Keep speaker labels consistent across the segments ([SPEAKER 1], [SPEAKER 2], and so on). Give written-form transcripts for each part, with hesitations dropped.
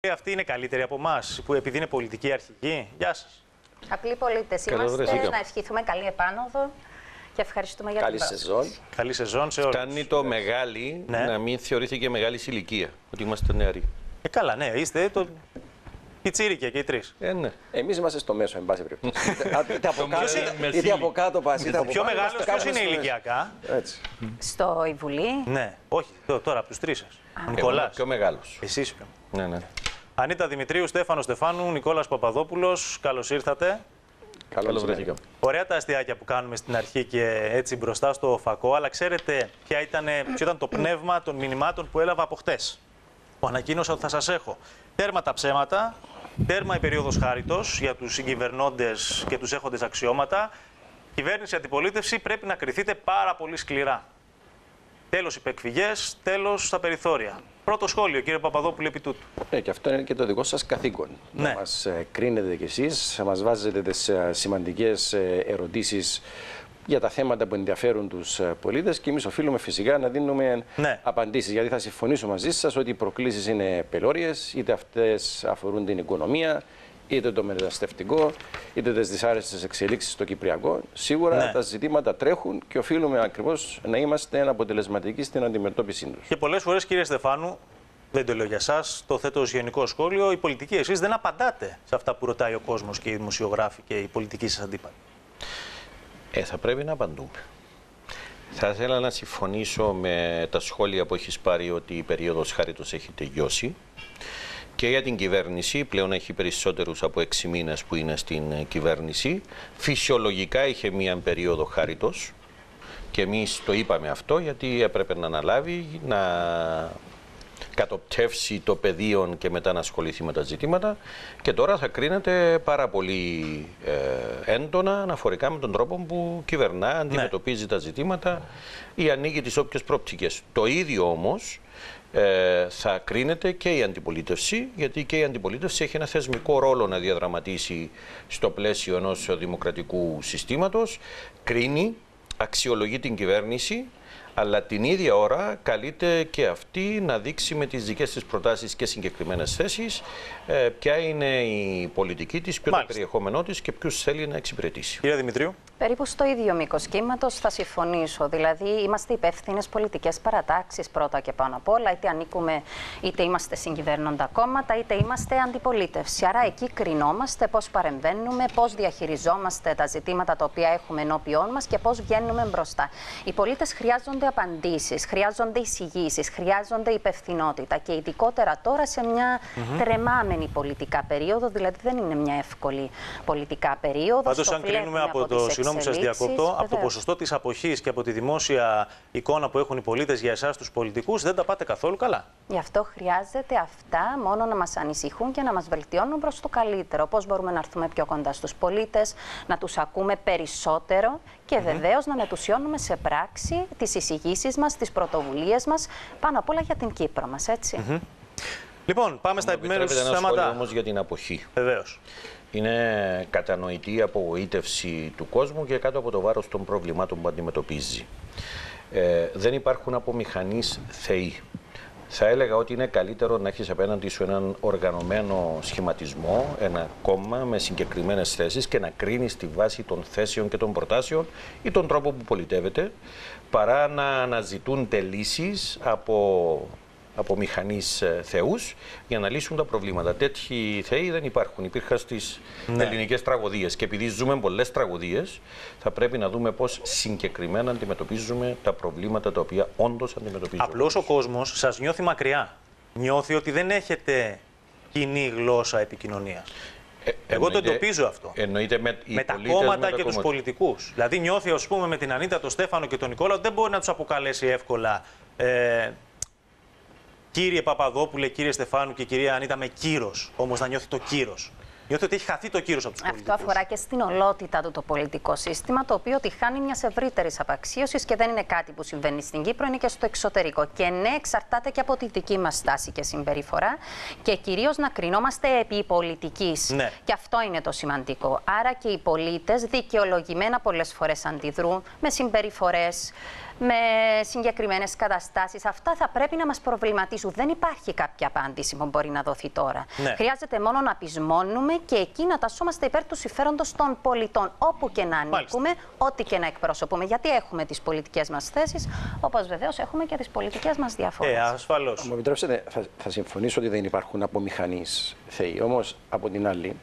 [SPEAKER 1] Αυτή είναι καλύτερη από εμάς, που επειδή είναι πολιτική αρχηγοί. Γεια σας.
[SPEAKER 2] Απλοί πολίτες είμαστε. Να ευχηθούμε καλή επάνωδο και ευχαριστούμε για την πρόσκληση.
[SPEAKER 1] Καλή σεζόν σε όλους.
[SPEAKER 3] Φτάνει το μεγάλη να μην θεωρήθηκε μεγάλη ηλικία, ότι είμαστε νεαροί.
[SPEAKER 1] Καλά, ναι, είστε το πιτσίρικια και οι τρεις.
[SPEAKER 3] Ναι.
[SPEAKER 4] Εμείς είμαστε στο μέσο, εν πάση περιπτώσει. Είτε από κάτω πας, είτε από
[SPEAKER 1] πιο μεγάλος ποιος είναι ηλικιακά?
[SPEAKER 2] Στο η Βουλή.
[SPEAKER 1] Ναι, όχι, τώρα από τους τρεις σας. Ο Νικολάς.
[SPEAKER 3] Πιο μεγάλος.
[SPEAKER 1] Εσείς πιο.
[SPEAKER 3] Ναι.
[SPEAKER 1] Ανίτα Δημητρίου, Στέφανο Στεφάνου, Νικόλας Παπαδόπουλος, καλώς ήρθατε.
[SPEAKER 4] Καλώς βρεθήκαμε.
[SPEAKER 1] Ωραία τα αστιάκια που κάνουμε στην αρχή και έτσι μπροστά στο φακό, αλλά ξέρετε ποιο ήταν το πνεύμα των μηνυμάτων που έλαβα από χτες, που ανακοίνωσα ότι θα σας έχω. Τέρμα τα ψέματα, τέρμα η περίοδος χάριτος για τους συγκυβερνώντες και τους έχοντες αξιώματα. Κυβέρνηση αντιπολίτευση πρέπει να κριθείτε πάρα πολύ σκληρά. Τέλος υπεκφυγές, τέλος στα περιθώρια. Πρώτο σχόλιο, κύριε Παπαδόπουλε, επί τούτου.
[SPEAKER 4] Ναι, και αυτό είναι και το δικό σας καθήκον.
[SPEAKER 1] Ναι.
[SPEAKER 4] Να μας κρίνετε κι εσείς, να μας βάζετε τις σημαντικές ερωτήσεις για τα θέματα που ενδιαφέρουν τους πολίτες και εμείς οφείλουμε φυσικά να δίνουμε απαντήσεις. Γιατί θα συμφωνήσω μαζί σας ότι οι προκλήσεις είναι πελώριες, είτε αυτές αφορούν την οικονομία, είτε το μεταναστευτικό, είτε τις δυσάρεστες εξελίξεις στο Κυπριακό. Σίγουρα τα ζητήματα τρέχουν και οφείλουμε ακριβώς να είμαστε αποτελεσματικοί στην αντιμετώπιση τους.
[SPEAKER 1] Και πολλές φορές, κύριε Στεφάνου, δεν το λέω για εσάς, το θέτω ως γενικό σχόλιο, οι πολιτικοί εσείς δεν απαντάτε σε αυτά που ρωτάει ο κόσμος και οι δημοσιογράφοι και οι πολιτικοί σας αντίπαλοι.
[SPEAKER 3] Θα πρέπει να απαντούμε. Θα ήθελα να συμφωνήσω με τα σχόλια που έχεις πάρει ότι η περίοδος χάριτος έχει τελειώσει. Και για την κυβέρνηση, πλέον έχει περισσότερους από 6 μήνες που είναι στην κυβέρνηση. Φυσιολογικά είχε μία περίοδο χάριτος και εμείς το είπαμε αυτό γιατί έπρεπε να αναλάβει, να κατοπτεύσει το πεδίο και μετά να ασχοληθεί με τα ζητήματα και τώρα θα κρίνεται πάρα πολύ έντονα αναφορικά με τον τρόπο που κυβερνά, αντιμετωπίζει τα ζητήματα ή ανοίγει τις όποιες προοπτικές. Το ίδιο όμως θα κρίνεται και η αντιπολίτευση, γιατί και η αντιπολίτευση έχει ένα θεσμικό ρόλο να διαδραματίσει στο πλαίσιο ενός δημοκρατικού συστήματος, κρίνει, αξιολογεί την κυβέρνηση, αλλά την ίδια ώρα καλείται και αυτή να δείξει με τις δικές της προτάσεις και συγκεκριμένες θέσεις ποια είναι η πολιτική της, ποιο το περιεχόμενό της και ποιους θέλει να εξυπηρετήσει.
[SPEAKER 1] Κύριε Δημητρίου.
[SPEAKER 2] Περίπου στο ίδιο μήκος κύματος θα συμφωνήσω. Δηλαδή, είμαστε υπεύθυνες πολιτικές παρατάξεις πρώτα και πάνω απ' όλα, είτε ανήκουμε, είτε είμαστε συγκυβέρνοντα κόμματα, είτε είμαστε αντιπολίτευση. Άρα, εκεί κρινόμαστε πώς παρεμβαίνουμε, πώς διαχειριζόμαστε τα ζητήματα τα οποία έχουμε ενώπιόν μας και πώς βγαίνουμε μπροστά. Οι πολίτες χρειάζονται απαντήσεις, χρειάζονται εισηγήσεις, χρειάζονται υπευθυνότητα και ειδικότερα τώρα σε μια τρεμάμενη πολιτικά περίοδο, δηλαδή δεν είναι μια εύκολη πολιτικά περίοδο.
[SPEAKER 1] Πάντως, αν κρίνουμε από το. Συγγνώμη που σας διακόπτω, από το ποσοστό της αποχής και από τη δημόσια εικόνα που έχουν οι πολίτες για εσάς τους πολιτικούς, δεν τα πάτε καθόλου καλά.
[SPEAKER 2] Γι' αυτό χρειάζεται αυτά μόνο να μας ανησυχούν και να μας βελτιώνουν προς το καλύτερο. Πώς μπορούμε να έρθουμε πιο κοντά στους πολίτες, να τους ακούμε περισσότερο και βεβαίως να μετουσιώνουμε σε πράξη τις εισηγήσεις μας, τις πρωτοβουλίες μας, πάνω απ' όλα για την Κύπρο μας, έτσι.
[SPEAKER 1] Λοιπόν, πάμε στα επιμέρους θέματα.
[SPEAKER 3] Ένα σχόλιο όμως για την αποχή.
[SPEAKER 1] Βεβαίως.
[SPEAKER 3] Είναι κατανοητή η απογοήτευση του κόσμου και κάτω από το βάρος των προβλημάτων που αντιμετωπίζει. Δεν υπάρχουν από μηχανής θεοί. Θα έλεγα ότι είναι καλύτερο να έχεις απέναντι σου έναν οργανωμένο σχηματισμό, ένα κόμμα με συγκεκριμένες θέσεις και να κρίνεις τη βάση των θέσεων και των προτάσεων ή τον τρόπο που πολιτεύεται, παρά να αναζητούνται λύσεις από μηχανείς θεούς για να λύσουν τα προβλήματα. Τέτοιοι θεοί δεν υπάρχουν. Υπήρχαν στις ελληνικές τραγωδίες και επειδή ζούμε πολλές τραγωδίες θα πρέπει να δούμε πώς συγκεκριμένα αντιμετωπίζουμε τα προβλήματα τα οποία όντως αντιμετωπίζουμε.
[SPEAKER 1] Απλώς ο κόσμος σας νιώθει μακριά. Νιώθει ότι δεν έχετε κοινή γλώσσα επικοινωνίας. Εγώ το εντοπίζω αυτό. Με τα κόμματα και τους πολιτικούς. Δηλαδή νιώθει, ας πούμε, με την Ανίτα, τον Στέφανο και τον Νικόλα ότι δεν μπορεί να τους αποκαλέσει εύκολα κύριε Παπαδόπουλε, κύριε Στεφάνου και κυρία Ανίτα με κύρος, όμως να νιώθει το κύρος. Νιώθει ότι έχει χαθεί το κύρος από τους πολιτικούς.
[SPEAKER 2] Αυτό αφορά και στην ολότητα του το πολιτικό σύστημα, το οποίο τη χάνει μιας ευρύτερης απαξίωσης και δεν είναι κάτι που συμβαίνει στην Κύπρο, είναι και στο εξωτερικό. Και ναι, εξαρτάται και από τη δική μας στάση και συμπεριφορά και κυρίως να κρινόμαστε επί πολιτικής. Ναι. Και αυτό είναι το σημαντικό. Άρα και οι πολίτες δικαιολογημένα πολλές φορές αντιδρούν με συμπεριφορές με συγκεκριμένες καταστάσεις. Αυτά θα πρέπει να μας προβληματίσουν. Δεν υπάρχει κάποια απάντηση που μπορεί να δοθεί τώρα.
[SPEAKER 1] Ναι.
[SPEAKER 2] Χρειάζεται μόνο να πεισμώνουμε και εκεί να τασσόμαστε υπέρ του συμφέροντος των πολιτών, όπου και να ανήκουμε, ό,τι και να εκπροσωπούμε. Γιατί έχουμε τις πολιτικές μας θέσεις, όπως βεβαίως έχουμε και τις πολιτικές μας διαφορές.
[SPEAKER 1] Ασφαλώς.
[SPEAKER 4] Μου επιτρέψετε, θα συμφωνήσω ότι δεν υπάρχουν απομηχανείς θεοί. Όμως, από την άλλη,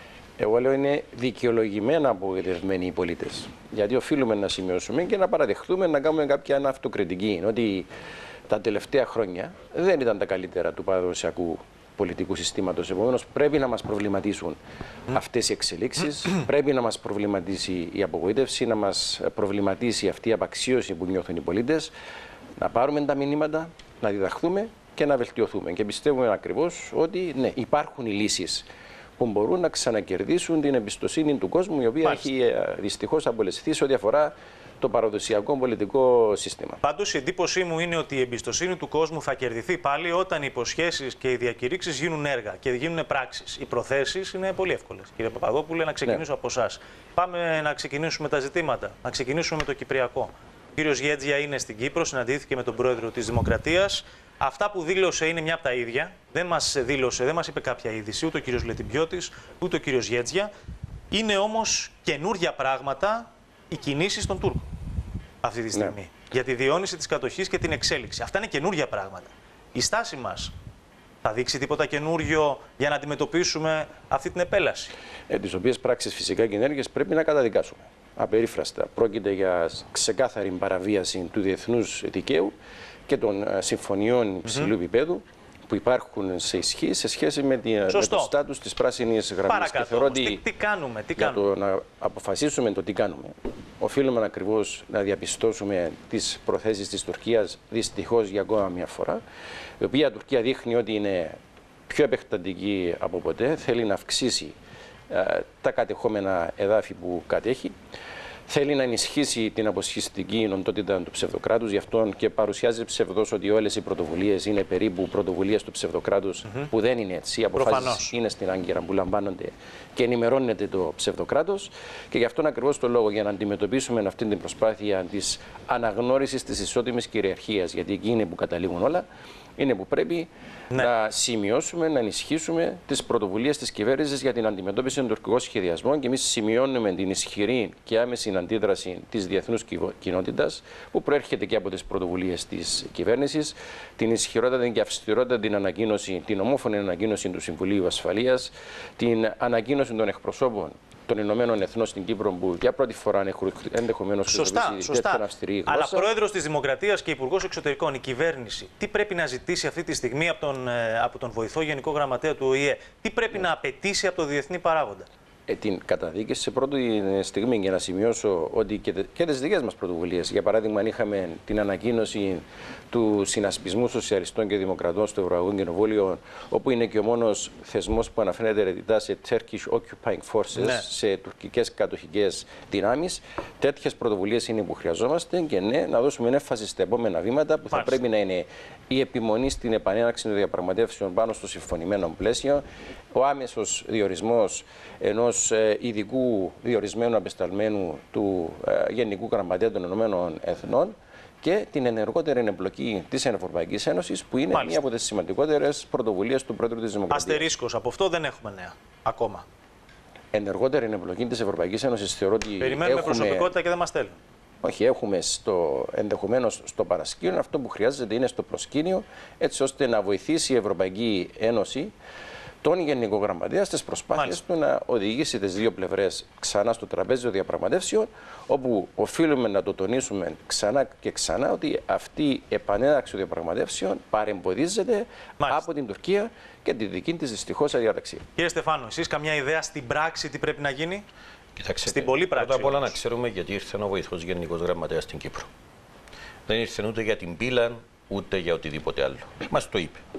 [SPEAKER 4] εγώ λέω είναι δικαιολογημένα απογοητευμένοι οι πολίτες. Γιατί οφείλουμε να σημειώσουμε και να παραδεχτούμε να κάνουμε κάποια αυτοκριτική. Ότι τα τελευταία χρόνια δεν ήταν τα καλύτερα του παραδοσιακού πολιτικού συστήματος. Επομένως, πρέπει να μας προβληματίσουν αυτές οι εξελίξεις, πρέπει να μας προβληματίσει η απογοήτευση, να μας προβληματίσει αυτή η απαξίωση που νιώθουν οι πολίτες, να πάρουμε τα μηνύματα, να διδαχθούμε και να βελτιωθούμε. Και πιστεύουμε ακριβώς ότι ναι, υπάρχουν οι λύσεις που μπορούν να ξανακερδίσουν την εμπιστοσύνη του κόσμου, η οποία έχει δυστυχώς απολεσθεί σε ό,τι αφορά το παραδοσιακό πολιτικό σύστημα.
[SPEAKER 1] Πάντως, η εντύπωσή μου είναι ότι η εμπιστοσύνη του κόσμου θα κερδιθεί πάλι όταν οι υποσχέσεις και οι διακηρύξεις γίνουν έργα και γίνουν πράξεις. Οι προθέσεις είναι πολύ εύκολες. Κύριε Παπαδόπουλε, να ξεκινήσω από εσάς. Πάμε να ξεκινήσουμε τα ζητήματα. Να ξεκινήσουμε με το Κυπριακό. Ο κύριος Γέτζια είναι στην Κύπρο, συναντήθηκε με τον πρόεδρο της Δημοκρατίας. Αυτά που δήλωσε είναι μια από τα ίδια. Δεν μας δήλωσε, δεν μας είπε κάποια είδηση ούτε ο κύριος Λετιμπιώτης ούτε ο κύριος Γέτζια. Είναι όμως καινούργια πράγματα οι κινήσεις των Τούρκων αυτή τη στιγμή. Ναι. Για τη διαιώνιση της κατοχής και την εξέλιξη. Αυτά είναι καινούργια πράγματα. Η στάση μας θα δείξει τίποτα καινούριο για να αντιμετωπίσουμε αυτή την επέλαση?
[SPEAKER 4] Τις οποίες πράξεις φυσικά και ενέργειες πρέπει να καταδικάσουμε. Απερίφραστα. Πρόκειται για ξεκάθαρη παραβίαση του διεθνούς δικαίου και των συμφωνιών υψηλού επίπεδου που υπάρχουν σε ισχύ σε σχέση με το στάτους της πράσινης γραμμής.
[SPEAKER 1] Παρακάτω,
[SPEAKER 4] και θεωρώ ότι
[SPEAKER 1] τι κάνουμε,
[SPEAKER 4] για το να αποφασίσουμε το τι κάνουμε, οφείλουμε ακριβώς να διαπιστώσουμε τις προθέσεις της Τουρκίας, δυστυχώς για ακόμα μια φορά, η οποία η Τουρκία δείχνει ότι είναι πιο επεκτατική από ποτέ, θέλει να αυξήσει τα κατεχόμενα εδάφη που κατέχει. Θέλει να ενισχύσει την αποσχιστική οντότητα του ψευδοκράτους, γι' αυτό και παρουσιάζει ψευδώς ότι όλες οι πρωτοβουλίες είναι περίπου πρωτοβουλίες του ψευδοκράτους, που δεν είναι έτσι. Οι αποφάσεις είναι στην Άγκυρα που λαμβάνονται και ενημερώνεται το ψευδοκράτος. Και γι' αυτόν ακριβώς το λόγο, για να αντιμετωπίσουμε αυτή την προσπάθεια της αναγνώρισης της ισότιμης κυριαρχίας, γιατί εκεί είναι που καταλήγουν όλα, είναι που πρέπει να σημειώσουμε, να ενισχύσουμε τις πρωτοβουλίες της κυβέρνησης για την αντιμετώπιση των τουρκικών σχεδιασμών. Και εμείς σημειώνουμε την ισχυρή και άμεση αντίδραση της διεθνούς κοινότητας, που προέρχεται και από τις πρωτοβουλίες της κυβέρνησης, την ισχυρότατη και αυστηρότατη ανακοίνωση, την ομόφωνη ανακοίνωση του Συμβουλίου Ασφαλείας, την ανακοίνωση των εκπροσώπων των Ηνωμένων Εθνών στην Κύπρο, που για πρώτη φορά έχουν ενδεχομένως χρησιμοποιήσει τέτοια αυστηρή γλώσσα.
[SPEAKER 1] Αλλά πρόεδρος της Δημοκρατίας και υπουργός εξωτερικών, η κυβέρνηση, τι πρέπει να ζητήσει αυτή τη στιγμή από τον βοηθό Γενικό Γραμματέα του ΟΗΕ, τι πρέπει να απαιτήσει από το διεθνή παράγοντα?
[SPEAKER 4] Την καταδίκη σε πρώτη στιγμή, για να σημειώσω ότι και τις δικές μας πρωτοβουλίες, για παράδειγμα, αν είχαμε την ανακοίνωση του Συνασπισμού Σοσιαλιστών και Δημοκρατών στο Ευρωπαϊκό Κοινοβούλιο, όπου είναι και ο μόνος θεσμός που αναφέρεται ρητά σε Turkish Occupying Forces, σε τουρκικές κατοχικές δυνάμεις, τέτοιες πρωτοβουλίες είναι που χρειαζόμαστε. Και ναι, να δώσουμε έμφαση στα επόμενα βήματα που θα πρέπει να είναι η επιμονή στην επανέναρξη των διαπραγματεύσεων πάνω στο συμφωνημένο πλαίσιο, ο άμεσος διορισμός ενός ειδικού διορισμένου απεσταλμένου του Γενικού Γραμματέα των Ηνωμένων Εθνών και την ενεργότερη εμπλοκή της Ευρωπαϊκής Ένωσης, που είναι μία από τις σημαντικότερες πρωτοβουλίες του Πρόεδρου της Δημοκρατίας.
[SPEAKER 1] Αστερίσκος, από αυτό δεν έχουμε νέα ακόμα.
[SPEAKER 4] Ενεργότερη εμπλοκή της Ευρωπαϊκής Ένωσης θεωρώ ότι
[SPEAKER 1] περιμένουμε προσωπικότητα και δεν μας στέλνουν.
[SPEAKER 4] Όχι, έχουμε ενδεχομένως στο παρασκήνιο, αυτό που χρειάζεται είναι στο προσκήνιο, έτσι ώστε να βοηθήσει η Ευρωπαϊκή Ένωση τον Γενικό Γραμματέα στις προσπάθειες του να οδηγήσει τις δύο πλευρές ξανά στο τραπέζι των διαπραγματεύσεων, όπου οφείλουμε να το τονίσουμε ξανά και ξανά ότι αυτή η επανέναρξη των διαπραγματεύσεων παρεμποδίζεται από την Τουρκία και τη δική της δυστυχώς αδιαταξία.
[SPEAKER 1] Κύριε Στεφάνο, εσείς καμιά ιδέα στην πράξη τι πρέπει να γίνει?
[SPEAKER 3] Κοιτάξτε,
[SPEAKER 1] στην πολύ πράξη.
[SPEAKER 3] Πρώτα απ' όλα να ξέρουμε γιατί ήρθε ο βοηθός Γενικός Γραμματέας στην Κύπρο. Δεν ήρθε ούτε για την πύλα, ούτε για οτιδήποτε άλλο. Μας το είπε.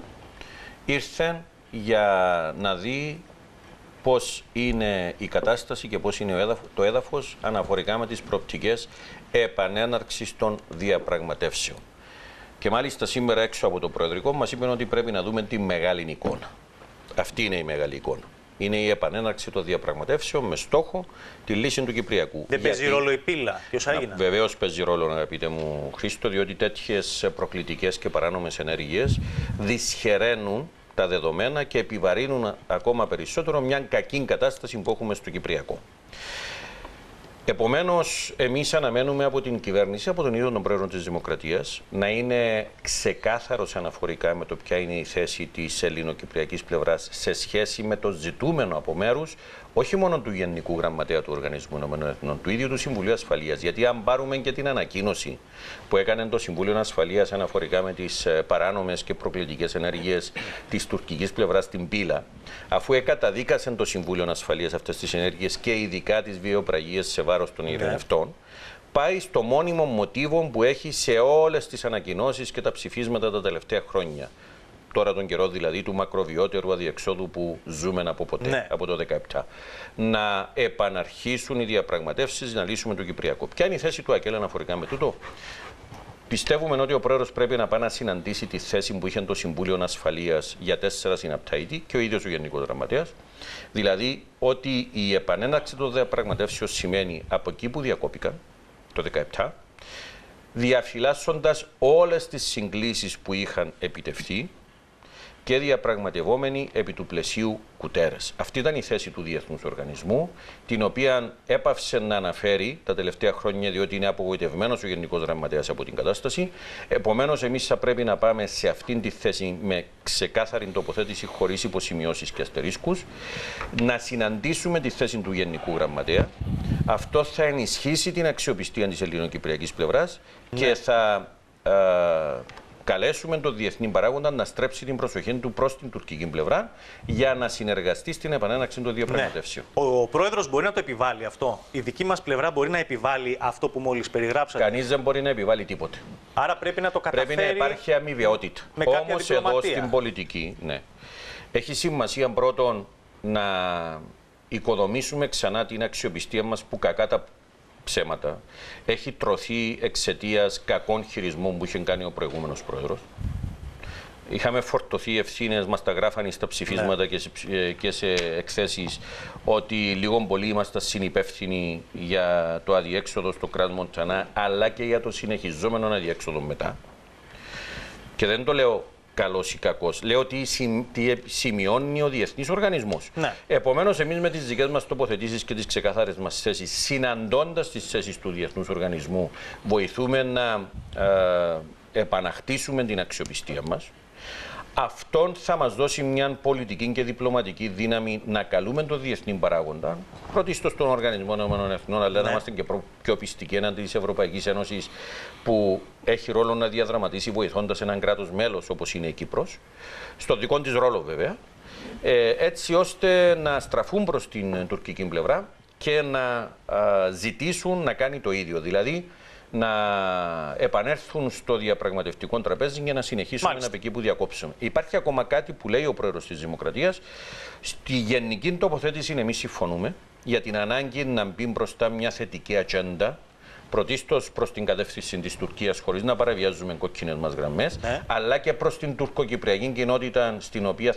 [SPEAKER 3] Ήρθε για να δει πώς είναι η κατάσταση και πώς είναι το έδαφος αναφορικά με τις προοπτικές επανέναρξης των διαπραγματεύσεων. Και μάλιστα σήμερα έξω από το Προεδρικό μας είπαν ότι πρέπει να δούμε τη μεγάλη εικόνα. Αυτή είναι η μεγάλη εικόνα. είναι η επανέναρξη των διαπραγματεύσεων με στόχο τη λύση του Κυπριακού.
[SPEAKER 1] Δεν παίζει ρόλο η πύλα, ποιος έγιναν?
[SPEAKER 3] Βεβαίως παίζει ρόλο, αγαπητέ μου Χρήστο, διότι τέτοιες προκλητικές και παράνομες ενέργειες δυσχεραίνουν τα δεδομένα και επιβαρύνουν ακόμα περισσότερο μια κακή κατάσταση που έχουμε στο Κυπριακό. Επομένως, εμείς αναμένουμε από την κυβέρνηση, από τον ίδιο τον πρόεδρο της Δημοκρατίας, να είναι ξεκάθαρος αναφορικά με το ποια είναι η θέση της ελληνοκυπριακής πλευράς σε σχέση με το ζητούμενο από μέρους, όχι μόνο του Γενικού Γραμματέα του Οργανισμού Ηνωμένων, του ίδιου του Συμβουλίου Ασφαλείας. Γιατί αν πάρουμε και την ανακοίνωση που έκανε το Συμβούλιο Ασφαλείας αναφορικά με τις παράνομες και προκλητικές ενέργειες της τουρκικής πλευράς στην Πύλα, αφού εκαταδίκασε το Συμβούλιο Ασφαλείας αυτές τις ενέργειες και ειδικά τις βιοπραγίες σε βάρος των ειρηνευτών, πάει στο μόνιμο μοτίβο που έχει σε όλες τις ανακοινώσεις και τα ψηφίσματα τα τελευταία χρόνια. Τώρα τον καιρό δηλαδή του μακροβιότερου αδιεξόδου που ζούμε από ποτέ, από το 2017. Να επαναρχίσουν οι διαπραγματεύσεις, να λύσουμε το Κυπριακό. Ποια είναι η θέση του ΑΚΕΛ αναφορικά με τούτο? Πιστεύουμε ότι ο πρόεδρος πρέπει να πάει να συναντήσει τη θέση που είχε το Συμβούλιο Ασφαλείας για 4 συναπτά έτη και ο ίδιος ο Γενικός Γραμματέας. Δηλαδή ότι η επανέναρξη των διαπραγματεύσεων σημαίνει από εκεί που διακόπηκαν το 2017, διαφυλάσσοντας όλες τις συγκλήσεις που είχαν επιτευχθεί και διαπραγματευόμενοι επί του πλαισίου Κουτέρες. Αυτή ήταν η θέση του Διεθνούς Οργανισμού, την οποία έπαυσε να αναφέρει τα τελευταία χρόνια, διότι είναι απογοητευμένος ο Γενικός Γραμματέας από την κατάσταση. Επομένως, εμείς θα πρέπει να πάμε σε αυτήν τη θέση με ξεκάθαρη τοποθέτηση, χωρίς υποσημειώσεις και αστερίσκους, να συναντήσουμε τη θέση του Γενικού Γραμματέα. Αυτό θα ενισχύσει την αξιοπιστία της ελληνοκυπριακής πλευράς και θα καλέσουμε τον διεθνή παράγοντα να στρέψει την προσοχή του προς την τουρκική πλευρά για να συνεργαστεί στην επανέναρξη των διαπραγματεύσεων.
[SPEAKER 1] Ο πρόεδρος μπορεί να το επιβάλλει αυτό. Η δική μας πλευρά μπορεί να επιβάλλει αυτό που μόλις περιγράψατε.
[SPEAKER 3] Κανείς δεν μπορεί να επιβάλλει τίποτε.
[SPEAKER 1] Άρα πρέπει να το καταφέρει.
[SPEAKER 3] Πρέπει να υπάρχει αμοιβαιότητα. Όμως εδώ στην πολιτική, έχει σημασία πρώτον να οικοδομήσουμε ξανά την αξιοπιστία μας που κακά τα ψέματα έχει τρωθεί εξαιτίας κακών χειρισμών που είχε κάνει ο προηγούμενος πρόεδρος. Είχαμε φορτωθεί ευθύνες, μας τα γράφανε στα ψηφίσματα και σε εκθέσεις ότι λίγο πολύ ήμασταν συνυπεύθυνοι για το αδιέξοδο στο κράτος Μοντζανά, αλλά και για το συνεχιζόμενο αδιέξοδο μετά. Και δεν το λέω καλός ή κακός. Λέω ότι τι σημειώνει ο Διεθνής Οργανισμός. Επομένως, εμείς με τις δικές μας τοποθετήσεις και τις ξεκαθαρές μας θέσεις, συναντώντας τις θέσεις του Διεθνούς Οργανισμού, βοηθούμε να επαναχτίσουμε την αξιοπιστία μας. Αυτόν θα μας δώσει μια πολιτική και διπλωματική δύναμη να καλούμε τον διεθνή παράγοντα, πρωτίστως τον Οργανισμό ΕΕ, αλλά να είμαστε και πιο πιστικοί έναντι της Ευρωπαϊκής Ένωσης, που έχει ρόλο να διαδραματίσει βοηθώντας έναν κράτος μέλος όπως είναι η Κύπρος, στο δικό της ρόλο βέβαια, έτσι ώστε να στραφούν προς την τουρκική πλευρά και να ζητήσουν να κάνει το ίδιο. Δηλαδή, να επανέλθουν στο διαπραγματευτικό τραπέζι για να συνεχίσουμε από εκεί που διακόψαμε. Υπάρχει ακόμα κάτι που λέει ο πρόεδρος της Δημοκρατίας. Στη γενική τοποθέτηση εμείς συμφωνούμε για την ανάγκη να μπει μπροστά μια θετική ατζέντα, πρωτίστως προς την κατεύθυνση της Τουρκίας, χωρίς να παραβιάζουμε κόκκινες μας γραμμές, αλλά και προς την τουρκοκυπριακή κοινότητα, στην οποία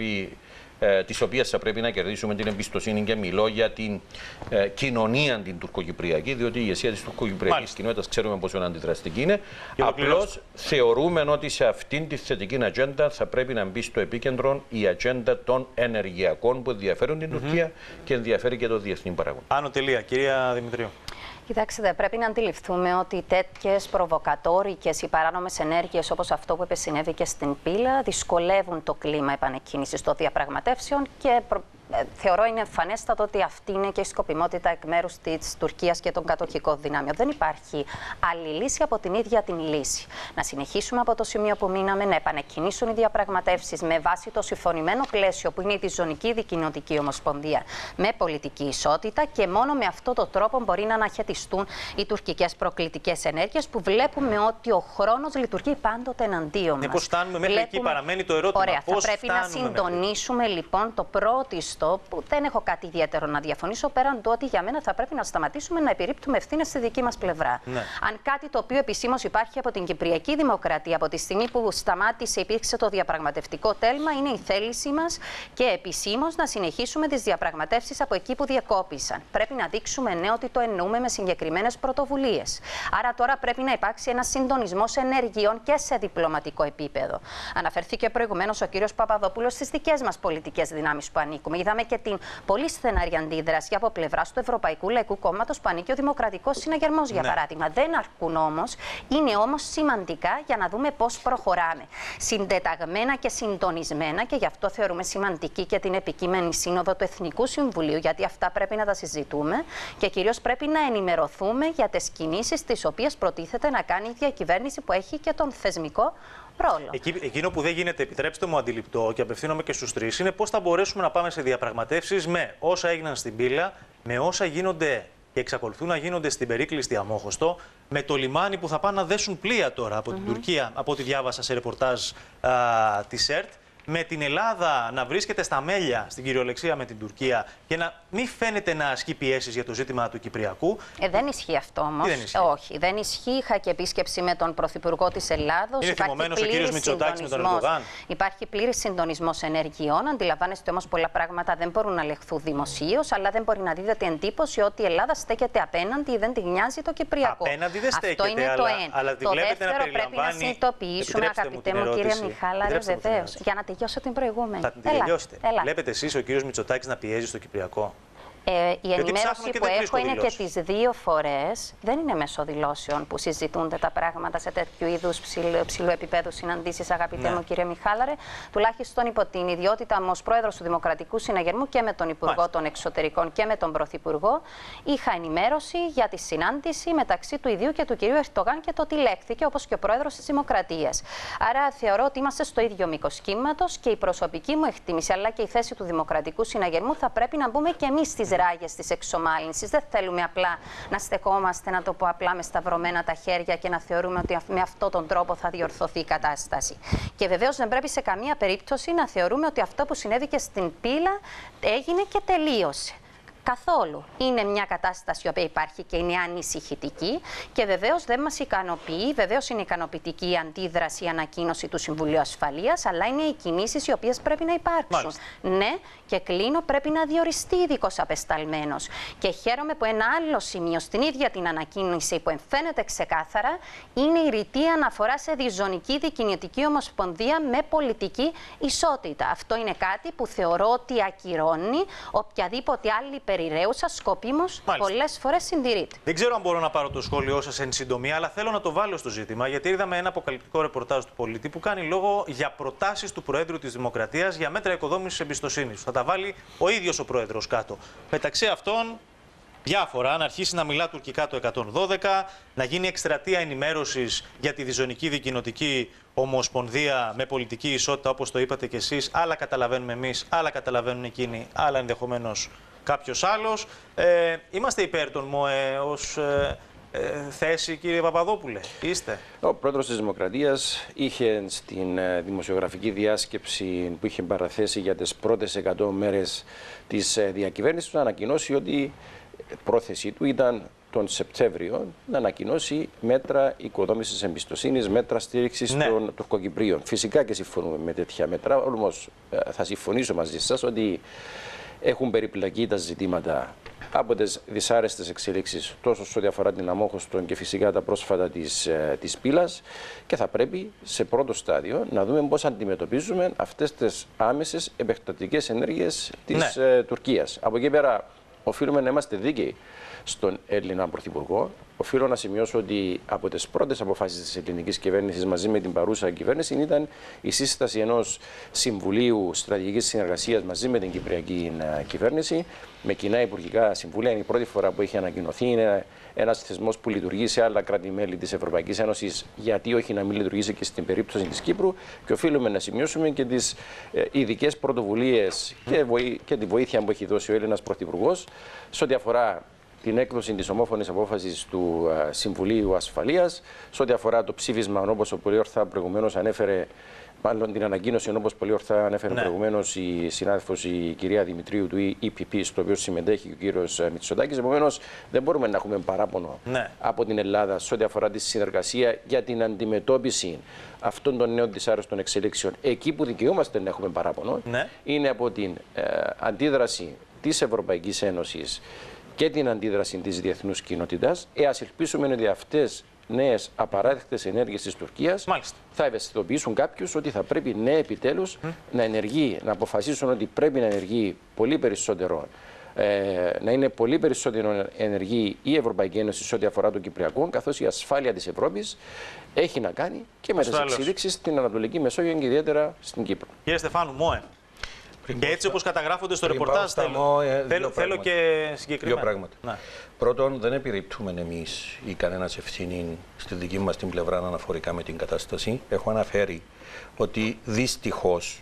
[SPEAKER 3] της οποίας θα πρέπει να κερδίσουμε την εμπιστοσύνη, και μιλώ για την κοινωνία την τουρκοκυπριακή, διότι η ηγεσία της τουρκοκυπριακής κοινότητας ξέρουμε πόσο αντιδραστική είναι. Απλώς θεωρούμε ότι σε αυτήν τη θετική ατζέντα θα πρέπει να μπει στο επίκεντρο η ατζέντα των ενεργειακών που ενδιαφέρουν την Τουρκία και ενδιαφέρει και το διεθνή παράγοντα.
[SPEAKER 1] Άνω τελεία. Κυρία Δημητρίου.
[SPEAKER 2] Κοιτάξτε, πρέπει να αντιληφθούμε ότι τέτοιες προβοκατόρικες ή παράνομες ενέργειες όπως αυτό που επεσυνέβη και στην Πύλα δυσκολεύουν το κλίμα επανεκκίνησης των διαπραγματεύσεων και θεωρώ είναι εμφανέστατο ότι αυτή είναι και η σκοπιμότητα εκ μέρους της Τουρκίας και των κατοχικών δυνάμεων. Δεν υπάρχει άλλη λύση από την ίδια την λύση. Να συνεχίσουμε από το σημείο που μείναμε, να επανεκκινήσουν οι διαπραγματεύσεις με βάση το συμφωνημένο πλαίσιο που είναι η Διζωνική Δικοινοτική Ομοσπονδία με πολιτική ισότητα, και μόνο με αυτόν τον τρόπο μπορεί να αναχαιτιστούν οι τουρκικές προκλητικές ενέργειες που βλέπουμε ότι ο χρόνος λειτουργεί πάντοτε εναντίον μας.
[SPEAKER 1] Πώς φτάνουμε μέχρι εκεί, παραμένει το ερώτημα.
[SPEAKER 2] Ωραία, θα πρέπει να συντονίσουμε λοιπόν το πρώτο ευχαριστώ, που δεν έχω κάτι ιδιαίτερο να διαφωνήσω, πέραν του ότι για μένα θα πρέπει να σταματήσουμε να επιρρύπτουμε ευθύνες στη δική μας πλευρά. Ναι. Αν κάτι το οποίο επισήμως υπάρχει από την Κυπριακή Δημοκρατία, από τη στιγμή που σταμάτησε, υπήρξε το διαπραγματευτικό τέλμα, είναι η θέληση μας και επισήμως να συνεχίσουμε τις διαπραγματεύσεις από εκεί που διακόπησαν. Πρέπει να δείξουμε ότι το εννοούμε με συγκεκριμένες πρωτοβουλίες. Άρα τώρα πρέπει να υπάρξει ένας συντονισμός ενεργειών και σε διπλωματικό επίπεδο. Αναφερθήκε προηγουμένως ο κύριος Παπαδόπουλος στις δικές μας πολιτικές δυνάμεις που ανήκουμε. Είδαμε και την πολύ στεναρή αντίδραση από πλευράς του Ευρωπαϊκού Λαϊκού Κόμματος που ανήκει ο Δημοκρατικός Συναγερμός, για παράδειγμα. Δεν αρκούν όμως, είναι όμως σημαντικά για να δούμε πώς προχωράμε. Συντεταγμένα και συντονισμένα, και γι' αυτό θεωρούμε σημαντική και την επικείμενη σύνοδο του Εθνικού Συμβουλίου, γιατί αυτά πρέπει να τα συζητούμε και κυρίως πρέπει να ενημερωθούμε για τις κινήσεις τις οποίες προτίθεται να κάνει η διακυβέρνηση που έχει και τον θεσμικό ρόλο. Εκείνο
[SPEAKER 1] που δεν γίνεται, επιτρέψτε μου, αντιληπτό και απευθύνομαι και στους τρεις, είναι πώς θα μπορέσουμε να πάμε σε διαπραγματεύσεις με όσα έγιναν στην Πύλα, με όσα γίνονται και εξακολουθούν να γίνονται στην περίκλειστη Αμόχωστο, με το λιμάνι που θα πάνε να δέσουν πλοία τώρα από την Τουρκία, από ό,τι διάβασα σε ρεπορτάζ της ΕΡΤ. Με την Ελλάδα να βρίσκεται στα μέλια, στην κυριολεξία με την Τουρκία, και να μην φαίνεται να ασκεί πιέσεις για το ζήτημα του Κυπριακού.
[SPEAKER 2] Δεν ισχύει αυτό όμως. Όχι, δεν ισχύει. Είχα και επίσκεψη με τον Πρωθυπουργό της Ελλάδος.
[SPEAKER 1] Είναι θυμωμένος ο κύριος Μητσοτάκης με τον Ερντογάν.
[SPEAKER 2] Υπάρχει πλήρης συντονισμός ενεργειών. Αντιλαμβάνεστε όμως πολλά πράγματα δεν μπορούν να λεχθούν δημοσίως, αλλά δεν μπορεί να δίδεται εντύπωση ότι η Ελλάδα στέκεται απέναντι ή δεν τη νοιάζει το Κυπριακό.
[SPEAKER 1] Απέναντι δεν στέκεται.
[SPEAKER 2] Αυτό είναι το ένα. Το δεύτερο πρέπει να συνειδητοποιήσουμε, αγαπητέ μου κύριε Μιχάλαρε, βεβαίως. Τελειώσω την προηγούμενη.
[SPEAKER 1] Θα την τελειώσετε. Βλέπετε εσείς ο κύριος Μητσοτάκης να πιέζει στο Κυπριακό?
[SPEAKER 2] Η ενημέρωση που έχω είναι και τις δύο φορές. Δεν είναι μέσω δηλώσεων που συζητούνται τα πράγματα σε τέτοιου είδους ψηλού επίπεδου συναντήσεις, αγαπητέ μου κύριε Μιχάλαρε. Τουλάχιστον υπό την ιδιότητα μου ως πρόεδρος του Δημοκρατικού Συναγερμού και με τον Υπουργό των Εξωτερικών και με τον Πρωθυπουργό, είχα ενημέρωση για τη συνάντηση μεταξύ του ιδίου και του κυρίου Ερντογάν και το τι λέχθηκε, όπως και ο πρόεδρος της Δημοκρατίας. Άρα θεωρώ ότι είμαστε στο ίδιο μήκος κύματος και η προσωπική μου εκτίμηση, αλλά και η θέση του Δημοκρατικού Συναγερμού, θα πρέπει να μπούμε και εμείς στις ράγες της εξομάλυνσης. Δεν θέλουμε απλά να στεκόμαστε, να το πω απλά, με σταυρωμένα τα χέρια και να θεωρούμε ότι με αυτόν τον τρόπο θα διορθωθεί η κατάσταση. Και βεβαίως δεν πρέπει σε καμία περίπτωση να θεωρούμε ότι αυτό που συνέβη και στην Πύλα έγινε και τελείωσε. Καθόλου. Είναι μια κατάσταση που υπάρχει και είναι ανησυχητική και βεβαίως δεν μας ικανοποιεί. Βεβαίως είναι ικανοποιητική η αντίδραση, η ανακοίνωση του Συμβουλίου Ασφαλείας, αλλά είναι οι κινήσεις οι οποίες πρέπει να υπάρξουν.
[SPEAKER 1] Μάλιστα.
[SPEAKER 2] Ναι, και κλείνω, πρέπει να διοριστεί ειδικός απεσταλμένος. Και χαίρομαι που ένα άλλο σημείο στην ίδια την ανακοίνωση που εμφαίνεται ξεκάθαρα είναι η ρητή αναφορά σε διζωνική δικηνιωτική ομοσπονδία με πολιτική ισότητα. Αυτό είναι κάτι που θεωρώ ότι ακυρώνει οποιαδήποτε άλλη περιραίουσα σκοπίμως πολλές φορές συντηρείται.
[SPEAKER 1] Δεν ξέρω αν μπορώ να πάρω το σχόλιο σας εν συντομία, αλλά θέλω να το βάλω στο ζήτημα, γιατί είδαμε ένα αποκαλυπτικό ρεπορτάζ του Πολίτη που κάνει λόγο για προτάσεις του Προέδρου της Δημοκρατίας για μέτρα οικοδόμησης εμπιστοσύνης. Θα τα βάλει ο ίδιος ο Πρόεδρος κάτω. Μεταξύ αυτών, διάφορα, να αρχίσει να μιλά τουρκικά το 112, να γίνει εκστρατεία ενημέρωσης για τη διζωνική δικηνοτική ομοσπονδία με πολιτική ισότητα, όπως το είπατε κι εσείς. Άλλα καταλαβαίνουμε εμείς, άλλα καταλαβαίνουν εκείνοι, άλλα ενδεχομένως κάποιος άλλος. Είμαστε υπέρ των ΜΟΕ ως θέση, κύριε Παπαδόπουλε? Είστε?
[SPEAKER 4] Ο πρόεδρος της Δημοκρατίας είχε στην δημοσιογραφική διάσκεψη που είχε παραθέσει για τις πρώτες 100 μέρες της διακυβέρνησης να ανακοινώσει ότι πρόθεσή του ήταν τον Σεπτέμβριο να ανακοινώσει μέτρα οικοδόμησης εμπιστοσύνης, μέτρα στήριξης των Τουρκοκυπρίων. Φυσικά και συμφωνούμε με τέτοια μέτρα, όμως θα συμφωνήσω μαζί σας ότι έχουν περιπλακεί τα ζητήματα από τις δυσάρεστες εξελίξεις τόσο σε ό,τι αφορά την Αμόχωστο και φυσικά τα πρόσφατα της Πύλας, και θα πρέπει σε πρώτο στάδιο να δούμε πώς αντιμετωπίζουμε αυτές τις άμεσες επεκτατικές ενέργειες της Τουρκίας. Από εκεί πέρα οφείλουμε να είμαστε δίκαιοι στον Έλληνα Πρωθυπουργό. Οφείλω να σημειώσω ότι από τις πρώτες αποφάσεις της ελληνικής κυβέρνησης μαζί με την παρούσα κυβέρνηση ήταν η σύσταση ενός Συμβουλίου Στρατηγικής Συνεργασίας μαζί με την Κυπριακή κυβέρνηση, με κοινά υπουργικά συμβούλια. Είναι η πρώτη φορά που έχει ανακοινωθεί. Είναι ένας θεσμός που λειτουργεί σε άλλα κράτη-μέλη της Ευρωπαϊκής Ένωσης, γιατί όχι να μην λειτουργήσει και στην περίπτωση της Κύπρου. Και οφείλουμε να σημειώσουμε και τις ειδικές πρωτοβουλίες και τη βοήθεια που έχει δώσει ο Έλληνας Πρωθυπουργός σε ό,τι αφορά την έκδοση της ομόφωνης απόφασης του Συμβουλίου Ασφαλείας, σε ό,τι αφορά το ψήφισμα, όπως ο πολύ ορθά προηγουμένως ανέφερε, μάλλον την ανακοίνωση, όπως πολύ ορθά ανέφερε προηγουμένως η συνάδελφος η κυρία Δημητρίου του EPP, στο οποίο συμμετέχει ο κύριος Μητσοτάκης. Επομένως, δεν μπορούμε να έχουμε παράπονο από την Ελλάδα σε ό,τι αφορά τη συνεργασία για την αντιμετώπιση αυτών των νέων δυσάρεστων εξελίξεων. Εκεί που δικαιούμαστε να έχουμε παράπονο είναι από την αντίδραση της Ευρωπαϊκής Ένωσης και την αντίδραση της διεθνούς κοινότητας. Ας ελπίσουμε ότι αυτές νέες απαράδεκτες ενέργειες της Τουρκίας θα ευαισθητοποιήσουν κάποιους ότι θα πρέπει επιτέλους να ενεργεί, να αποφασίσουν ότι πρέπει να ενεργεί πολύ περισσότερο, να είναι πολύ περισσότερο ενεργή η Ευρωπαϊκή Ένωση σε ό,τι αφορά το Κυπριακό, καθώς η ασφάλεια της Ευρώπης έχει να κάνει και με τις εξελίξεις στην Ανατολική Μεσόγειο και ιδιαίτερα στην Κύπρο.
[SPEAKER 1] Κύριε Στεφάνου, ΜΟΕ. Και έτσι όπως καταγράφονται στο ρεπορτάζ, θέλω και συγκεκριμένα.
[SPEAKER 3] Δύο πράγματα. Πρώτον, δεν επιρρύπτουμε εμείς ή κανένας ευθύνη στη δική μας την πλευρά αναφορικά με την κατάσταση. Έχω αναφέρει ότι δυστυχώς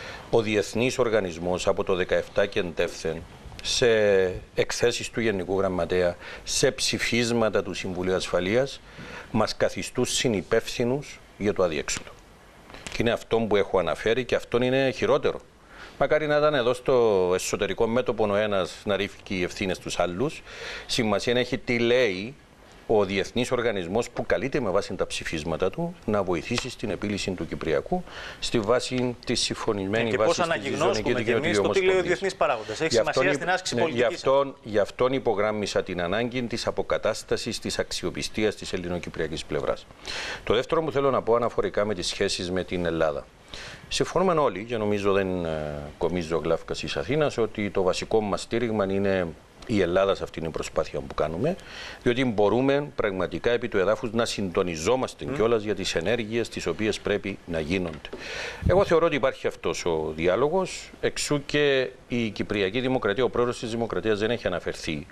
[SPEAKER 3] ο Διεθνής Οργανισμός από το 2017 και εντεύθεν, σε εκθέσεις του Γενικού Γραμματέα, σε ψηφίσματα του Συμβουλίου Ασφαλείας, μας καθιστούν συνυπεύθυνους για το αδιέξοδο. Και είναι αυτό που έχω αναφέρει και αυτό είναι χειρότερο. Μακάρι να ήταν εδώ στο εσωτερικό μέτωπο ο ένας να ρίχνει οι ευθύνες στους άλλους. Σημασία έχει τι λέει ο Διεθνής Οργανισμός που καλείται με βάση τα ψηφίσματα του να βοηθήσει στην επίλυση του Κυπριακού στη βάση της συμφωνημένης βάσης της
[SPEAKER 1] αναγνώσκουμε και εμείς το τι λέει ο Διεθνής Παράγοντας. Έχει σημασία στην άσκηση πολιτικής.
[SPEAKER 3] Γι' αυτόν υπογράμμισα την ανάγκη της αποκατάστασης της αξιοπιστίας της ελληνοκυπριακής πλευράς. Το δεύτερο που θέλω να πω αναφορικά με τις σχέσεις με την Ελλάδα. Συμφωνούμε όλοι, και νομίζω δεν κομίζω γλάφκα της Αθήνας, ότι το βασικό μας στήριγμα είναι η Ελλάδα σε αυτήν την προσπάθεια που κάνουμε, διότι μπορούμε πραγματικά επί του εδάφους να συντονιζόμαστε κιόλας για τις ενέργειες τις οποίες πρέπει να γίνονται. Εγώ θεωρώ ότι υπάρχει αυτός ο διάλογος, εξού και η Κυπριακή Δημοκρατία, ο πρόεδρος της Δημοκρατίας δεν έχει αναφερθεί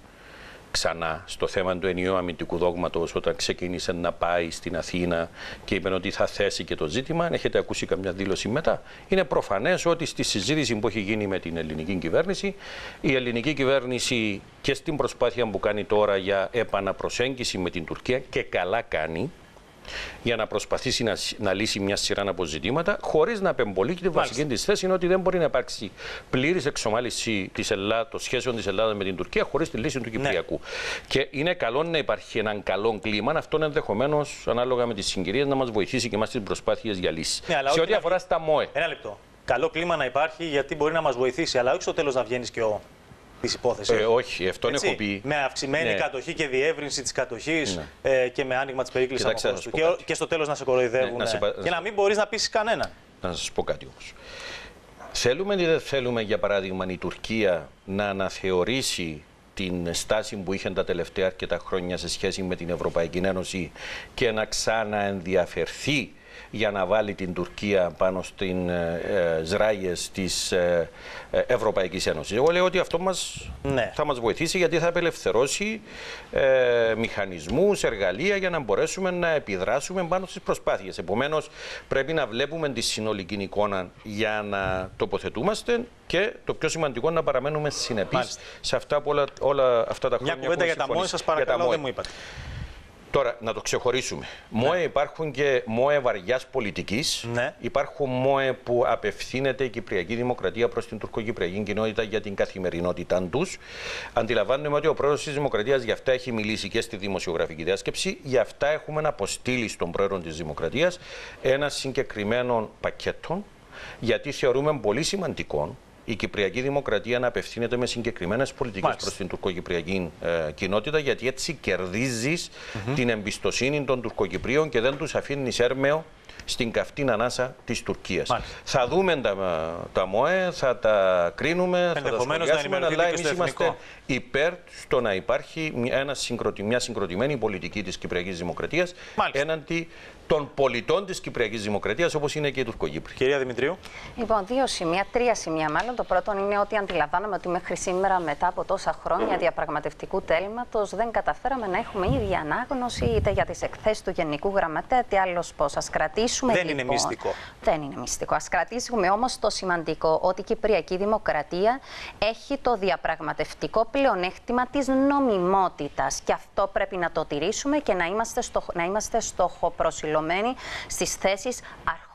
[SPEAKER 3] ξανά στο θέμα του ενιαίου αμυντικού δόγματος όταν ξεκίνησε να πάει στην Αθήνα και είπε ότι θα θέσει και το ζήτημα. Αν έχετε ακούσει καμιά δήλωση μετά, είναι προφανές ότι στη συζήτηση που έχει γίνει με την ελληνική κυβέρνηση, η ελληνική κυβέρνηση και στην προσπάθεια που κάνει τώρα για επαναπροσέγγιση με την Τουρκία, και καλά κάνει, για να προσπαθήσει να λύσει μια σειρά από ζητήματα, χωρίς να απεμπολεί και τη βασική της θέση είναι ότι δεν μπορεί να υπάρξει πλήρης εξομάλυνση των σχέσεων της Ελλάδας με την Τουρκία χωρίς τη λύση του Κυπριακού. Και είναι καλό να υπάρχει έναν καλό κλίμα, αυτό ενδεχομένως ανάλογα με τις συγκυρίες να μας βοηθήσει και εμάς στις προσπάθειες για λύση. Σε ό,τι αφορά στα ΜΟΕ.
[SPEAKER 1] Ένα λεπτό. Καλό κλίμα να υπάρχει γιατί μπορεί να μας βοηθήσει, αλλά όχι στο τέλος να βγαίνεις και της υπόθεσης.
[SPEAKER 3] Όχι, αυτόν έχω πει.
[SPEAKER 1] Με αυξημένη κατοχή και διεύρυνση της κατοχής και με άνοιγμα της περίκλησης από χώρος του. Και στο τέλος να σε κοροϊδεύουν και να μην μπορείς να πείσεις κανέναν.
[SPEAKER 3] Να σας πω κάτι όμως. Θέλουμε ή δεν θέλουμε, για παράδειγμα, η Τουρκία να αναθεωρήσει την στάση που είχε τα τελευταία αρκετά χρόνια σε σχέση με την Ευρωπαϊκή Ένωση και να ξαναενδιαφερθεί για να βάλει την Τουρκία πάνω στις ράγες της Ευρωπαϊκής Ένωσης. Εγώ λέω ότι αυτό θα μας βοηθήσει γιατί θα απελευθερώσει μηχανισμούς, εργαλεία για να μπορέσουμε να επιδράσουμε πάνω στις προσπάθειες. Επομένως, πρέπει να βλέπουμε τη συνολική εικόνα για να τοποθετούμαστε και το πιο σημαντικό να παραμένουμε συνεπείς σε αυτά που όλα αυτά τα χρόνια.
[SPEAKER 1] Μια κουβέντα για τα ΜΟΕ, σας παρακαλώ, δεν μου είπατε.
[SPEAKER 3] Τώρα, να το ξεχωρίσουμε. ΜΟΕ υπάρχουν και ΜΟΕ βαριάς πολιτικής. Υπάρχουν ΜΟΕ που απευθύνεται η Κυπριακή Δημοκρατία προς την τουρκοκυπριακή κοινότητα για την καθημερινότητά τους. Αντιλαμβάνομαι ότι ο πρόεδρος της Δημοκρατίας για αυτά έχει μιλήσει και στη δημοσιογραφική διάσκεψη. Γι' αυτά έχουμε αποστείλει στον πρόεδρο της Δημοκρατίας ένα συγκεκριμένο πακέτο, γιατί θεωρούμε πολύ σημαντικό η Κυπριακή Δημοκρατία να απευθύνεται με συγκεκριμένες πολιτικές προς την τουρκοκυπριακή κοινότητα, γιατί έτσι κερδίζεις την εμπιστοσύνη των Τουρκοκυπρίων και δεν τους αφήνεις έρμεο στην καυτή ανάσα της Τουρκίας. Θα δούμε τα ΜΟΕ, θα τα κρίνουμε, θα τα σχολιάσουμε, αλλά εμείς είμαστε υπέρ στο να υπάρχει μια συγκροτημένη πολιτική της Κυπριακής Δημοκρατίας έναντι των πολιτών της Κυπριακής Δημοκρατίας, όπως είναι και οι Τουρκοκύπροι.
[SPEAKER 1] Κυρία Δημητρίου.
[SPEAKER 2] Λοιπόν, τρία σημεία μάλλον. Το πρώτο είναι ότι αντιλαμβάνομαι ότι μέχρι σήμερα, μετά από τόσα χρόνια διαπραγματευτικού τέλματος, δεν καταφέραμε να έχουμε ίδια ανάγνωση είτε για τις εκθέσεις του Γενικού Γραμματέα, τι άλλο πώς. Ας κρατήσουμε.
[SPEAKER 1] Δεν είναι μυστικό.
[SPEAKER 2] Δεν είναι μυστικό. Ας κρατήσουμε όμως το σημαντικό, ότι η Κυπριακή Δημοκρατία έχει το διαπραγματευτικό πλεονέκτημα της νομιμότητας. Και αυτό πρέπει να το τηρήσουμε και να είμαστε στοχοπροσιλωμένοι στις θέσεις αρχών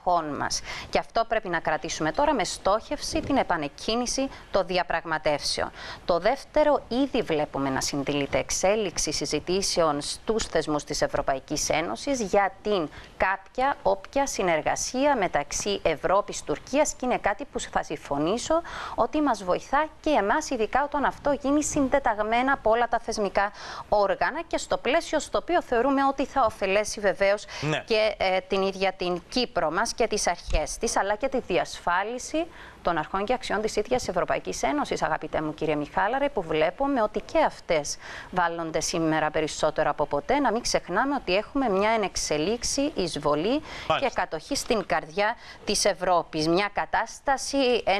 [SPEAKER 2] αρχών μας. Και αυτό πρέπει να κρατήσουμε τώρα με στόχευση την επανεκκίνηση των διαπραγματεύσεων. Το δεύτερο, ήδη βλέπουμε να συντελείται εξέλιξη συζητήσεων στους θεσμούς της Ευρωπαϊκής Ένωσης για την όποια συνεργασία μεταξύ Ευρώπης-Τουρκίας, και είναι κάτι που θα συμφωνήσω ότι μας βοηθά και εμάς, ειδικά όταν αυτό γίνει συντεταγμένα από όλα τα θεσμικά όργανα και στο πλαίσιο στο οποίο θεωρούμε ότι θα ωφελέσει βεβαίως και την ίδια την Κύπρο μας και τις αρχές της, αλλά και τη διασφάλιση των αρχών και αξιών της ίδιας Ευρωπαϊκής Ένωσης, αγαπητέ μου κύριε Μιχάλαρε, που βλέπουμε ότι και αυτές βάλλονται σήμερα περισσότερο από ποτέ. Να μην ξεχνάμε ότι έχουμε μια ενεξελίξη, εισβολή και κατοχή στην καρδιά της Ευρώπης. Μια κατάσταση,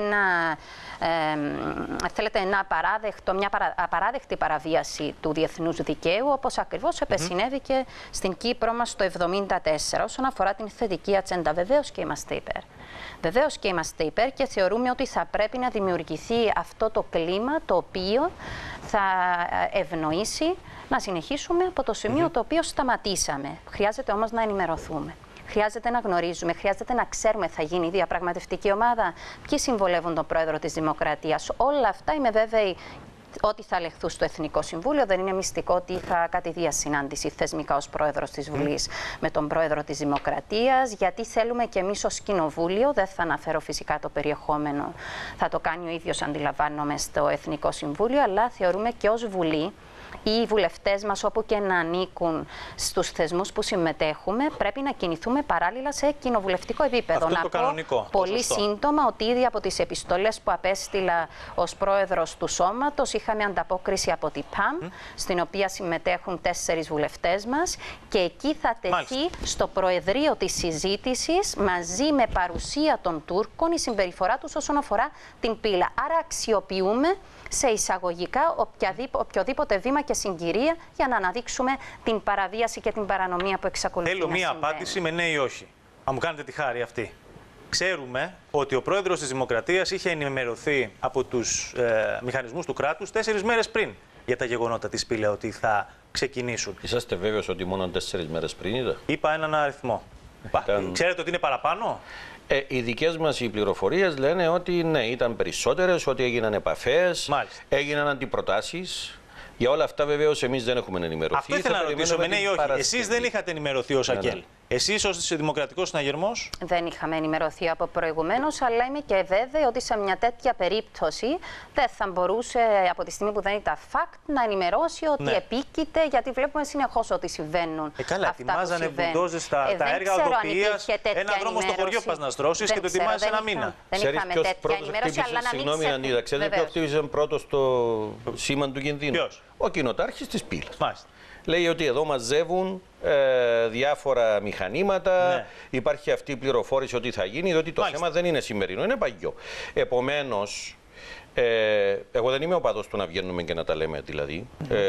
[SPEAKER 2] μια απαράδεκτη παραβίαση του διεθνούς δικαίου, όπως ακριβώς επεσυνέβη και στην Κύπρο μας το 1974. Όσον αφορά την θετική ατζέντα, βεβαίως και είμαστε υπέρ. Βεβαίως και είμαστε υπέρ και θεωρούμε ότι θα πρέπει να δημιουργηθεί αυτό το κλίμα το οποίο θα ευνοήσει να συνεχίσουμε από το σημείο το οποίο σταματήσαμε. Χρειάζεται όμως να ενημερωθούμε. Χρειάζεται να γνωρίζουμε, χρειάζεται να ξέρουμε θα γίνει η διαπραγματευτική ομάδα, ποιοι συμβολεύουν τον πρόεδρο της Δημοκρατίας. Όλα αυτά είμαι βέβαιη ότι θα λεχθούν στο Εθνικό Συμβούλιο. Δεν είναι μυστικό ότι είχα κατηδία συνάντηση θεσμικά ως πρόεδρος της Βουλής με τον πρόεδρο της Δημοκρατίας, γιατί θέλουμε και εμείς ως Κοινοβούλιο, δεν θα αναφέρω φυσικά το περιεχόμενο, θα το κάνει ο ίδιος αντιλαμβάνομαι στο Εθνικό Συμβούλιο, αλλά θεωρούμε και ως Βουλή οι βουλευτές μας, όπου και να ανήκουν στους θεσμούς που συμμετέχουμε, πρέπει να κινηθούμε παράλληλα σε κοινοβουλευτικό επίπεδο.
[SPEAKER 1] Αυτό το κανονικό,
[SPEAKER 2] πολύ σύντομα ότι ήδη από τις επιστολές που απέστειλα ως πρόεδρος του Σώματος είχαμε ανταπόκριση από την ΠΑΜ, στην οποία συμμετέχουν 4 βουλευτές μας, και εκεί θα τεθεί στο Προεδρείο της συζήτησης, μαζί με παρουσία των Τούρκων, η συμπεριφορά τους όσον αφορά την πύλα. Άρα αξιοποιούμε σε εισαγωγικά οποιοδήποτε βήμα και συγκυρία για να αναδείξουμε την παραβίαση και την παρανομία που εξακολουθεί να συμβαίνει.
[SPEAKER 1] Θέλω μία απάντηση με ναι ή όχι. Αν μου κάνετε τη χάρη αυτή. Ξέρουμε ότι ο πρόεδρος της Δημοκρατίας είχε ενημερωθεί από τους μηχανισμούς του κράτους 4 μέρες πριν για τα γεγονότα της πύλα, ότι θα ξεκινήσουν.
[SPEAKER 3] Είσαστε βέβαιος ότι μόνο 4 μέρες πριν ήταν?
[SPEAKER 1] Είπα έναν αριθμό. Ξέρετε ότι είναι παραπάνω?
[SPEAKER 3] Οι δικές μας οι πληροφορίες λένε ότι ναι, ήταν περισσότερες, ότι έγιναν επαφές, έγιναν αντιπροτάσεις. Για όλα αυτά βεβαίως εμείς δεν έχουμε ενημερωθεί.
[SPEAKER 1] Αυτό ήθελα να ρωτήσω, ναι ή όχι. Εσείς δεν είχατε ενημερωθεί ως ΑΚΕΛ. Εσείς ως Δημοκρατικός Συναγερμός?
[SPEAKER 2] Δεν είχαμε ενημερωθεί από προηγουμένως, αλλά είμαι και βέβαιη ότι σε μια τέτοια περίπτωση δεν θα μπορούσε από τη στιγμή που δεν ήταν fact να ενημερώσει ότι επίκειται, γιατί βλέπουμε συνεχώς ότι συμβαίνουν.
[SPEAKER 1] Καλά, ετοιμάζανε μπουλντόζες τα έργα οδοποιίας, ένα δρόμο στο χωριό πας να στρώσεις και το ετοιμάζεις ένα μήνα.
[SPEAKER 2] Δεν είχαμε τέτοια ενημέρωση, αλλά να μην
[SPEAKER 3] Συγγνώμη, Ανίδα, ξέρετε ποιο χτύπησε πρώτος το σήμα του κινδύνου? Ο κοινοτάρχης της πύλας. Λέει ότι εδώ μαζεύουν διάφορα μηχανήματα, υπάρχει αυτή η πληροφόρηση ότι θα γίνει, διότι το θέμα δεν είναι σημερινό, είναι παγιό. Επομένως, εγώ δεν είμαι οπαδός του να βγαίνουμε και να τα λέμε, δηλαδή.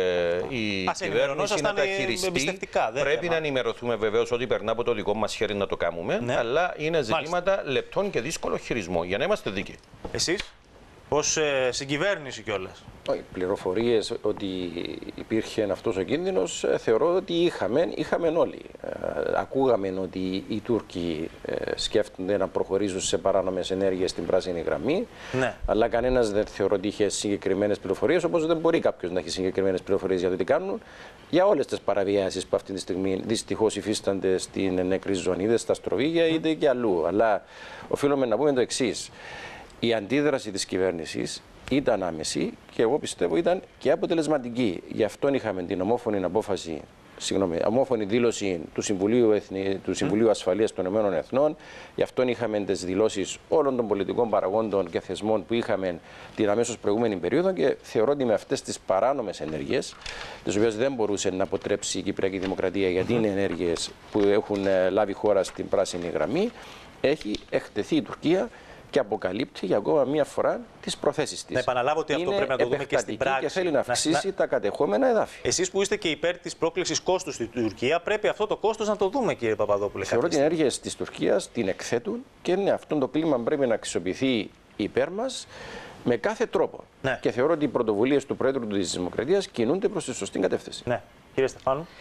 [SPEAKER 3] Η κυβέρνηση να τα χειριστεί. Πρέπει να ενημερωθούμε βεβαίως ότι περνά από το δικό μας χέρι να το κάνουμε, αλλά είναι ζητήματα λεπτών και δύσκολο χειρισμό, για να είμαστε δίκαιοι.
[SPEAKER 1] Εσείς, ως συγκυβέρνηση κιόλας?
[SPEAKER 4] Οι πληροφορίες ότι υπήρχε αυτός ο κίνδυνος θεωρώ ότι είχαμε όλοι. Ακούγαμε ότι οι Τούρκοι σκέφτονται να προχωρήσουν σε παράνομες ενέργειες στην πράσινη γραμμή, αλλά κανένας δεν θεωρώ ότι είχε συγκεκριμένες πληροφορίες, όπως δεν μπορεί κάποιος να έχει συγκεκριμένες πληροφορίες για το τι κάνουν, για όλες τις παραβιάσεις που αυτή τη στιγμή δυστυχώς υφίστανται στην νεκρή ζώνη, είτε στα Στροβίγια είτε και αλλού. Αλλά οφείλουμε να πούμε το εξής. Η αντίδραση της κυβέρνησης ήταν άμεση και εγώ πιστεύω ήταν και αποτελεσματική. Γι' αυτό είχαμε την ομόφωνη δήλωση του Συμβουλίου Ασφαλείας των Ηνωμένων Εθνών. Γι' αυτό είχαμε τις δηλώσεις όλων των πολιτικών παραγόντων και θεσμών που είχαμε την αμέσως προηγούμενη περίοδο, και θεωρώ ότι με αυτές τις παράνομες ενέργειες, τις οποίες δεν μπορούσε να αποτρέψει η Κυπριακή Δημοκρατία, γιατί είναι ενέργειες που έχουν λάβει χώρα στην πράσινη γραμμή, έχει εκτεθεί η Τουρκία και αποκαλύπτει για ακόμα μία φορά τις προθέσεις της.
[SPEAKER 1] Να επαναλάβω ότι αυτό πρέπει να το δούμε και στην πράξη.
[SPEAKER 4] Και θέλει να αυξήσει τα κατεχόμενα εδάφη.
[SPEAKER 1] Εσείς που είστε και υπέρ της πρόκλησης κόστους στην Τουρκία, πρέπει αυτό το κόστος να το δούμε, κύριε Παπαδόπουλε.
[SPEAKER 4] Θεωρώ ότι οι ενέργειες της Τουρκίας την εκθέτουν και αυτό το κλίμα πρέπει να αξιοποιηθεί υπέρ μας με κάθε τρόπο. Και θεωρώ ότι οι πρωτοβουλίες του Πρόεδρου της Δημοκρατίας κινούνται προς τη σωστή κατεύθυνση.
[SPEAKER 1] Ναι. Κύριε Στεφάνου.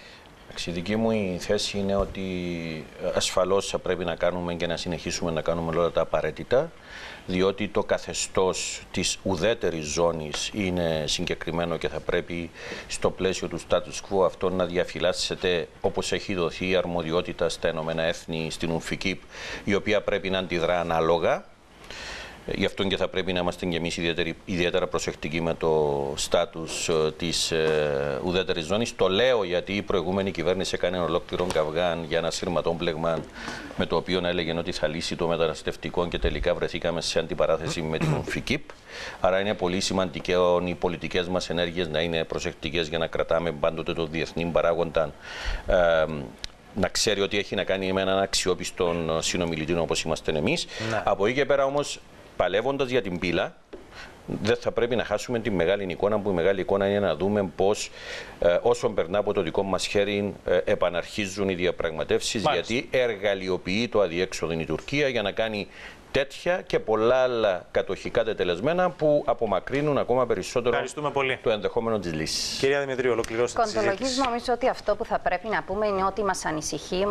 [SPEAKER 3] Η δική μου η θέση είναι ότι ασφαλώς θα πρέπει να κάνουμε και να συνεχίσουμε να κάνουμε όλα τα απαραίτητα, διότι το καθεστώς της ουδέτερης ζώνης είναι συγκεκριμένο και θα πρέπει στο πλαίσιο του status quo αυτό να διαφυλάσσεται όπως έχει δοθεί η αρμοδιότητα στα Ηνωμένα Έθνη, στην UNFICIP, η οποία πρέπει να αντιδρά ανάλογα. Γι' αυτό και θα πρέπει να είμαστε και εμείς ιδιαίτερα προσεκτικοί με το στάτους της ουδέτερης ζώνης. Το λέω γιατί η προηγούμενη κυβέρνηση έκανε ολόκληρο καυγάν για ένα σειρματόπλεγμα με το οποίο έλεγε ότι θα λύσει το μεταναστευτικό και τελικά βρεθήκαμε σε αντιπαράθεση με την UNFICIP. Άρα είναι πολύ σημαντικό οι πολιτικές μας ενέργειες να είναι προσεκτικές για να κρατάμε πάντοτε το διεθνή παράγοντα. Να ξέρει ότι έχει να κάνει με έναν αξιόπιστο συνομιλητή όπως είμαστε εμείς. Ναι. Από εκεί και πέρα όμως, παλεύοντας για την πύλα, δεν θα πρέπει να χάσουμε τη μεγάλη εικόνα, που η μεγάλη εικόνα είναι να δούμε πώς όσο περνά από το δικό μας χέρι επαναρχίζουν οι διαπραγματεύσεις, γιατί εργαλειοποιεί το αδιέξοδο η Τουρκία για να κάνει τέτοια και πολλά άλλα κατοχικά τετελεσμένα που απομακρύνουν ακόμα περισσότερο το ενδεχόμενο της λύσης.
[SPEAKER 1] Κυρία Δημητρίου, ολοκληρώστε τη συζήτηση.
[SPEAKER 2] Κοντολογής, νομίζω ότι αυτό που θα πρέπει να πούμε είναι ότι μας ανησυχεί,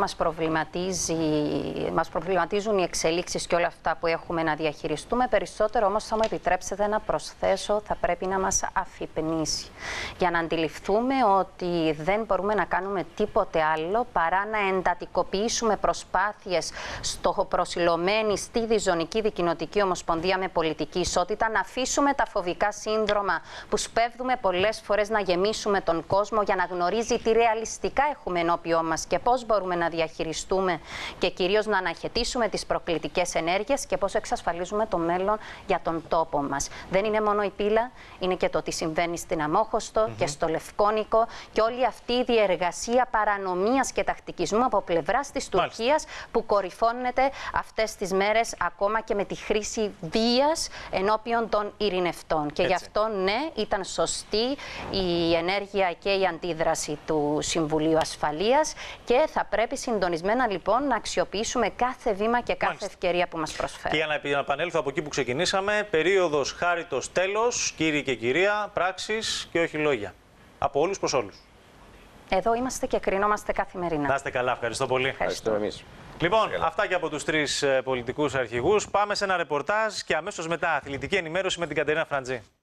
[SPEAKER 2] μας προβληματίζουν οι εξελίξεις και όλα αυτά που έχουμε να διαχειριστούμε. Περισσότερο όμως, θα μου επιτρέψετε να προσθέσω, θα πρέπει να μας αφυπνήσει. Για να αντιληφθούμε ότι δεν μπορούμε να κάνουμε τίποτε άλλο παρά να εντατικοποιήσουμε προσπάθειες στοχοπροσιλωμένοι στη Διζωνική Δικοινοτική Ομοσπονδία με πολιτική ισότητα, να αφήσουμε τα φοβικά σύνδρομα που σπέβδουμε πολλές φορές να γεμίσουμε τον κόσμο για να γνωρίζει τι ρεαλιστικά έχουμε ενώπιό μας και πώς μπορούμε να διαχειριστούμε και κυρίως να αναχαιτήσουμε τις προκλητικές ενέργειες και πώς εξασφαλίζουμε το μέλλον για τον τόπο μας. Δεν είναι μόνο η πύλα, είναι και το τι συμβαίνει στην Αμόχωστο και στο Λευκόνικο και όλη αυτή η διεργασία παρανομίας και τακτικισμού από πλευράς της Τουρκίας που κορυφώνεται αυτές τις μέρες ακόμα και με τη χρήση βίας ενώπιον των ειρηνευτών. Και γι' αυτό, ναι, ήταν σωστή η ενέργεια και η αντίδραση του Συμβουλίου Ασφαλείας και θα πρέπει συντονισμένα λοιπόν να αξιοποιήσουμε κάθε βήμα και κάθε ευκαιρία που μας προσφέρει.
[SPEAKER 1] Και για να επανέλθω από εκεί που ξεκινήσαμε, περίοδος χάριτος τέλος, κύριοι και κυρία, πράξεις και όχι λόγια. Από όλους προς όλους.
[SPEAKER 2] Εδώ είμαστε και κρινόμαστε καθημερινά.
[SPEAKER 1] Να είστε καλά, ευχαριστώ πολύ.
[SPEAKER 4] Ευχαριστούμε εμείς.
[SPEAKER 1] Λοιπόν, αυτά και από τους τρεις πολιτικούς αρχηγούς. Πάμε σε ένα ρεπορτάζ και αμέσως μετά αθλητική ενημέρωση με την Κατερίνα Φραντζή.